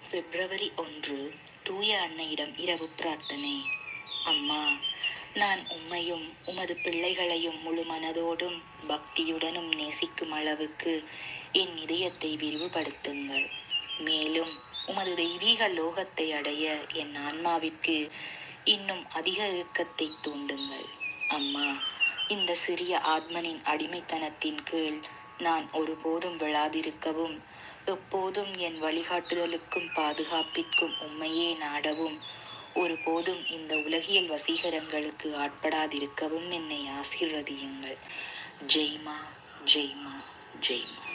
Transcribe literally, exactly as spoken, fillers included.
பிப்ரவரி ஒன்று. தூய அன்னையிடம் இரவு பிரார்த்தனை. அம்மா, நான் உம்மையும் உமது பிள்ளைகளையும் முழு மனதோடும் பக்தியுடனும் நேசிக்கும் அளவுக்கு என் இதயத்தை விரிவுபடுத்துங்கள். மேலும் உமது தெய்வீக லோகத்தை அடைய என் ஆன்மாவிற்கு இன்னும் அதிக இயக்கத்தை தூண்டுங்கள். அம்மா, இந்த சிறிய ஆத்மனின் அடிமைத்தனத்தின் கீழ் நான் ஒருபோதும் விழாதிருக்கவும், எப்போதும் என் வழிகாட்டுதலுக்கும் பாதுகாப்பிற்கும் உம்மையே நாடவும், ஒருபோதும் இந்த உலகியல் வசீகரங்களுக்கு ஆட்படாதிருக்கவும் என்னை ஆசீர்வதியுங்கள். ஜெய்மா, ஜெய்மா, ஜெய்மா.